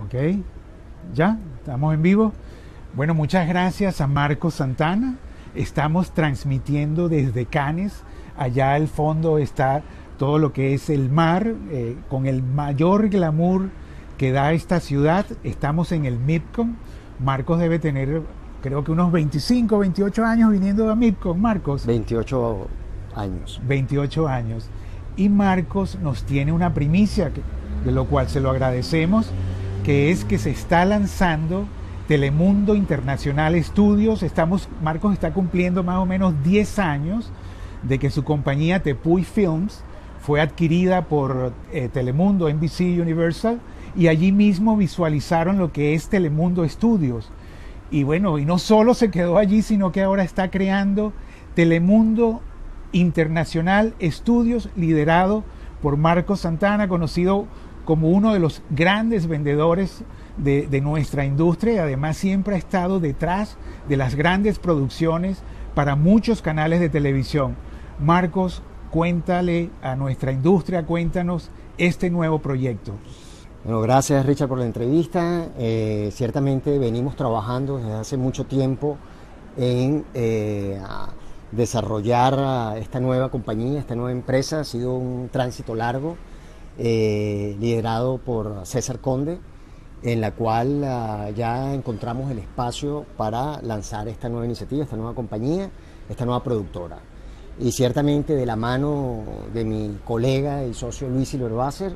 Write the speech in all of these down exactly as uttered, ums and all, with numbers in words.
Ok, ya, estamos en vivo. Bueno, muchas gracias a Marcos Santana. Estamos transmitiendo desde Cannes. Allá al fondo está todo lo que es el mar, eh, con el mayor glamour que da esta ciudad. Estamos en el MIPCOM. Marcos debe tener, creo que unos veinticinco, veintiocho años viniendo a MIPCOM. Marcos. veintiocho años. veintiocho años. Y Marcos nos tiene una primicia, que, de lo cual se lo agradecemos, que es que se está lanzando Telemundo Internacional Studios. Estamos, Marcos está cumpliendo más o menos diez años de que su compañía Tepuy Films fue adquirida por eh, Telemundo, N B C Universal, y allí mismo visualizaron lo que es Telemundo Studios. Y bueno, y no solo se quedó allí, sino que ahora está creando Telemundo Internacional Studios, liderado por Marcos Santana, conocido como uno de los grandes vendedores de, de nuestra industria, y además siempre ha estado detrás de las grandes producciones para muchos canales de televisión. Marcos, cuéntale a nuestra industria, cuéntanos este nuevo proyecto. Bueno, gracias Richard por la entrevista. Eh, ciertamente venimos trabajando desde hace mucho tiempo en eh, desarrollar esta nueva compañía, esta nueva empresa. Ha sido un tránsito largo, eh, liderado por César Conde, en la cual uh, ya encontramos el espacio para lanzar esta nueva iniciativa, esta nueva compañía, esta nueva productora. Y ciertamente de la mano de mi colega y socio Luis Silverbasser,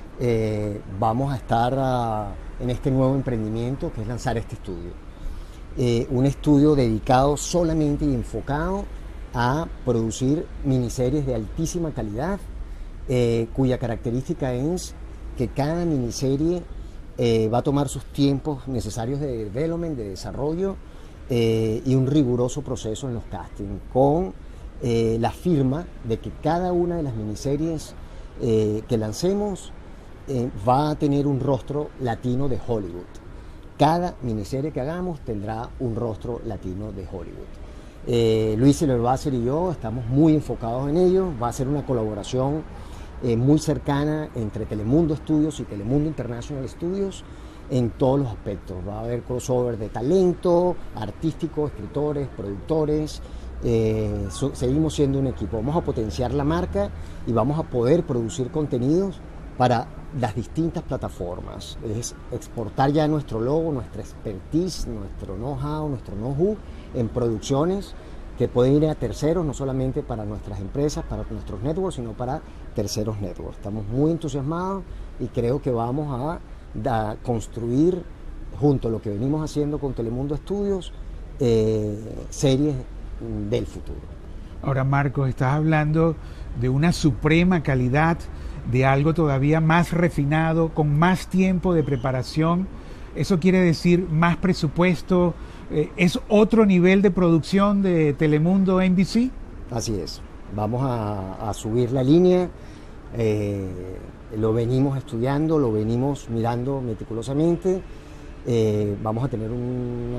eh, vamos a estar uh, en este nuevo emprendimiento que es lanzar este estudio. Eh, un estudio dedicado solamente y enfocado a producir miniseries de altísima calidad, eh, cuya característica es que cada miniserie eh, va a tomar sus tiempos necesarios de development, de desarrollo, eh, y un riguroso proceso en los castings, con eh, la firma de que cada una de las miniseries eh, que lancemos eh, va a tener un rostro latino de Hollywood. Cada miniserie que hagamos tendrá un rostro latino de Hollywood. Eh, Luis Silverbasser y yo estamos muy enfocados en ello. Va a ser una colaboración eh, muy cercana entre Telemundo Studios y Telemundo International Studios en todos los aspectos. Va a haber crossover de talento, artístico, escritores, productores. Eh, so, seguimos siendo un equipo. Vamos a potenciar la marca y vamos a poder producir contenidos para las distintas plataformas. Es exportar ya nuestro logo, nuestra expertise, nuestro know-how, nuestro know-who en producciones que pueden ir a terceros, no solamente para nuestras empresas, para nuestros networks, sino para terceros networks. Estamos muy entusiasmados y creo que vamos a, a construir, junto a lo que venimos haciendo con Telemundo Studios, eh, series del futuro. Ahora, Marcos, estás hablando de una suprema calidad, de algo todavía más refinado, con más tiempo de preparación. Eso quiere decir más presupuesto. Eh, ¿Es otro nivel de producción de Telemundo N B C? Así es. Vamos a, a subir la línea. Eh, lo venimos estudiando, lo venimos mirando meticulosamente. Eh, vamos a tener un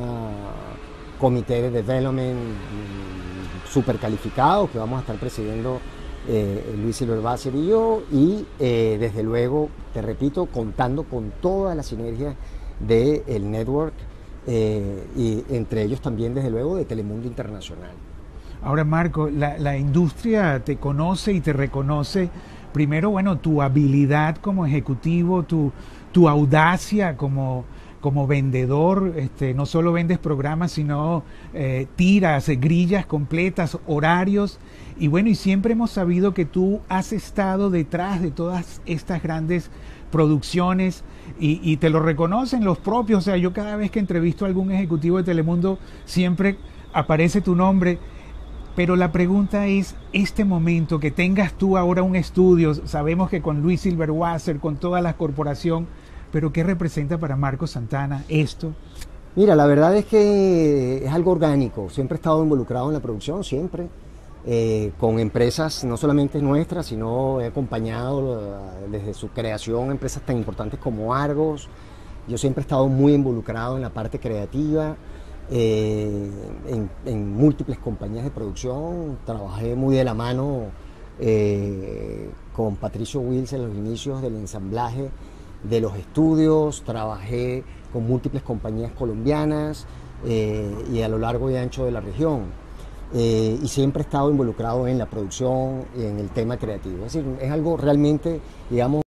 comité de development súper calificado que vamos a estar presidiendo Eh, Luis Silverbasser y yo, y eh, desde luego, te repito, contando con todas las sinergias del network, eh, y entre ellos también, desde luego, de Telemundo Internacional. Ahora, Marco, la, la industria te conoce y te reconoce, primero, bueno, tu habilidad como ejecutivo, tu, tu audacia como, como vendedor. Este, no solo vendes programas, sino eh, tiras, grillas completas, horarios. Y bueno, y siempre hemos sabido que tú has estado detrás de todas estas grandes producciones y, y te lo reconocen los propios. O sea, yo cada vez que entrevisto a algún ejecutivo de Telemundo siempre aparece tu nombre. Pero la pregunta es, este momento que tengas tú ahora un estudio, sabemos que con Luis Silverbasser, con toda la corporación, pero ¿qué representa para Marcos Santana esto? Mira, la verdad es que es algo orgánico. Siempre he estado involucrado en la producción, siempre. Eh, con empresas no solamente nuestras, sino he acompañado uh, desde su creación empresas tan importantes como Argos. Yo siempre he estado muy involucrado en la parte creativa, eh, en, en múltiples compañías de producción. Trabajé muy de la mano eh, con Patricio Wills en los inicios del ensamblaje de los estudios, trabajé con múltiples compañías colombianas eh, y a lo largo y ancho de la región. Eh, y siempre he estado involucrado en la producción y en el tema creativo. Es decir, es algo realmente, digamos,